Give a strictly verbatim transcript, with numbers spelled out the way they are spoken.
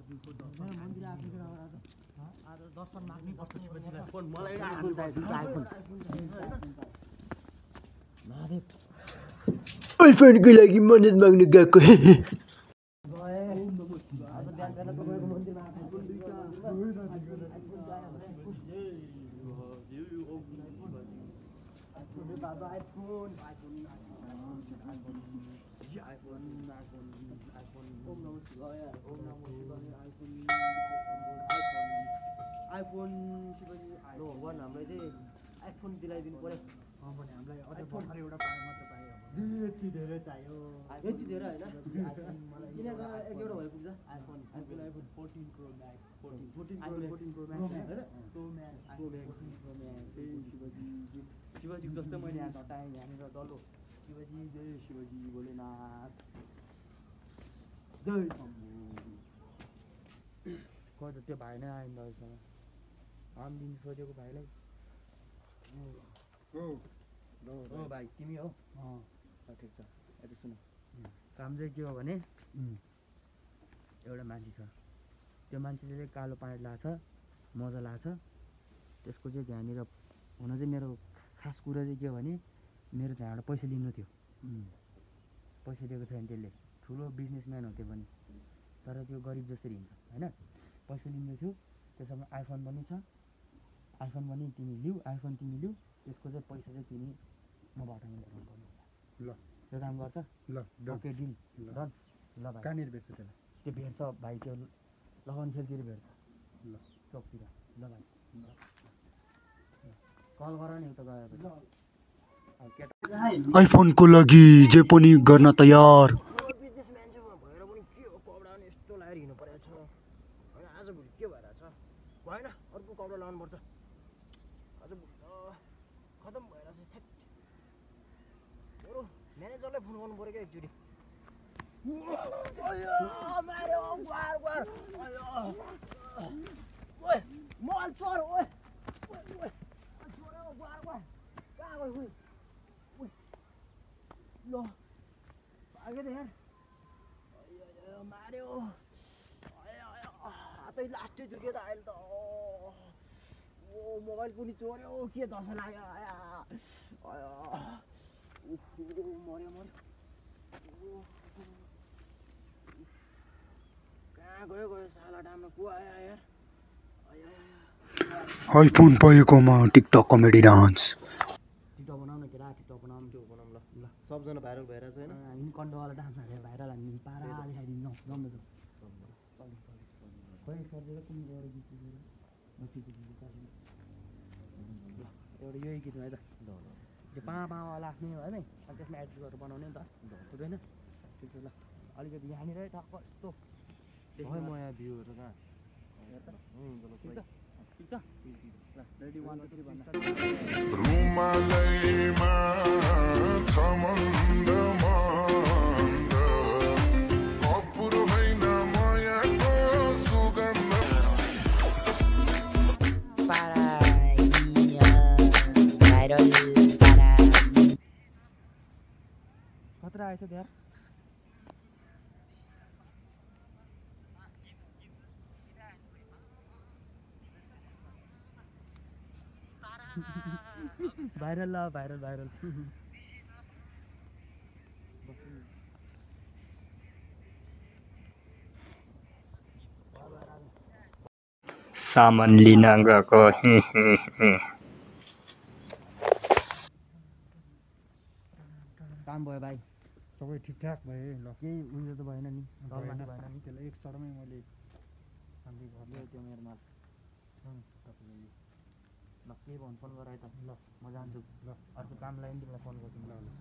मन्दिर आफैको आज आज दर्शन माग्नै पर्छ शिवजीलाई। फोन मलाई आइफोन चाहिएको आइफोन महादेव आइफोनको लागि मन्नत माग्न गएको गए आज बिहान बेला तपाईँको मन्दिरमा आइफोन दुईटा बाबा iPhone iPhone iPhone iPhone iPhone ओम नमः शिवाय ओम नमः शिवाय आइफोन आइफोन आइफोन शिवजी लो भगवान हामीलाई चाहिँ आइफोन दिलाइदिनु पर्यो भने हामीलाई अझै भर्खर एउटा पाए मात्र पायो यति धेरै चाहियो यति धेरै होइन तिनजना एक एउटा भए पुग्छ iPhone iPhone iPhone fourteen pro max fourteen fourteen pro fourteen pro max होइन pro max pro max pro max Shivji Shivji जस्तै मैले यहाँ हटाएँ यहाँनिर डल्लो शिवजी जय शिवजी भोलेनाथ जय शम्भु कता त्यो भाइ नै आएन अहिलेसम्म आम दिन सोधेको भाइलाई हो भाइ तिमी हो अँ ठिक छ यता सुन काम चाहिँ के हो भने एउटा मान्छे छ त्यो मान्छेले चाहिँ कालो प्यान्ट लाछ मोजा लाछ त्यसको चाहिँ त्यहाँनिर हुन चाहिँ मेरो खास कुरा चाहिँ के हो भने मेरो त्यहाँबाट पैसा लिनु थियो पैसा दिएको छैन त्यसले ठुलो बिजनेसम्यान हो त्यो पनि तर त्यो गरिब जसरी हिँड्छ होइन पैसा लिनु थियो त्यसमा आइफोन पनि छ आइफोन पनि तिमी लिऊ आइफोन तिमी लिऊ त्यसको चाहिँ पैसा चाहिँ तिमी मबाट पठाउनु पर्ने ल त्यो काम गर्छ ल ओके डिल डन ल भाइ कहाँनिर भेट्छ त्यसलाई त्यो भेट्छ भाइ त्यो लगन खेलतिर भेट्छ ल चोकतिर ल भाइ कल गर नि उता गयो आइफोनको लागि जे पनि गर्न तयार बिजनेस मान्छे भएर पनि के हो कपडा नि यस्तो लगाएर हिँड्नु परेको छ होइन आजभोलि के भइरहेछ भएन अर्को कपडा लगाउनु पर्छ आजभोलि त खतम भइरहेछ थेट बरु म्यानेजरलाई फोन गर्नु पऱ्यो क्या एकचोटि मोबाइल चोर ओए कहाँ गयो ल भाग्यो त यार मार्यो हातै लास्टै झुक्यो त अहिले त ओ मोबाइल पनि चोर्यो के दशा लाग्यो मर्यो मर्यो कहाँ गयो गयो साला डाममा को आयो यार आइफोन पाएकोमा टिकटक कमेडी डान्स टिकटक बनाउन के रा टिकटक बनाउनु त्यो बनाउँ ल ल सबजना भाइरल भइरहेछ होइन हामी कन्डोवाला डान्स हालेर भाइरल हामी पारा देखाइदिनु जम्मै छ खोइ सर्जेर कुन गएर गीत एउटा यही गीत है त त्यो पा पावाला आफ्नै हो है अनि त्यसमा एडिट गरेर बनाउने नि त हुँदैन ठिक छ ल अलिकति यहाँनिर टक्क यस्तो खै म यहाँ भ्यूहरू कहाँ ठिक छ ठिक छ ल रेडी वान टू थ्री भन्दा रुमालैमा छ मन्द मन्द कपुर होइन मायाको सुगन्ध भाइरल पारा खतरा आएछ यार भाइरल ल भाइरल भाइरल सामान लिन गएको काम भयो भाइ सबै ठिकठाक भयो ल केही उयो त भएन नि भएन भएन नि त्यसलाई एक सडमै मैले हामीले घरले त्यो मेरो माल तपाईँले ल के भन्नु फोन गराए त ल म जान्छु ल अर्को कामलाई नि तिमीलाई फोन गर्छु ल ल